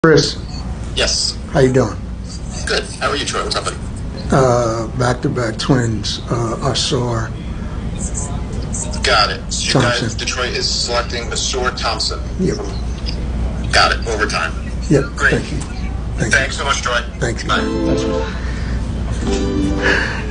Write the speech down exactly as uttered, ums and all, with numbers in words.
Chris, Yes. how you doing? Good. How are you, Troy? What's up, buddy? Uh, back-to-back twins, uh, Asor. Got it. So you Thompson. guys, Detroit is selecting Asor Thompson. Yep. Got it. Overtime. Yep. Great. Thank you. Thank Thanks so much, Troy. you. Thank you. Bye.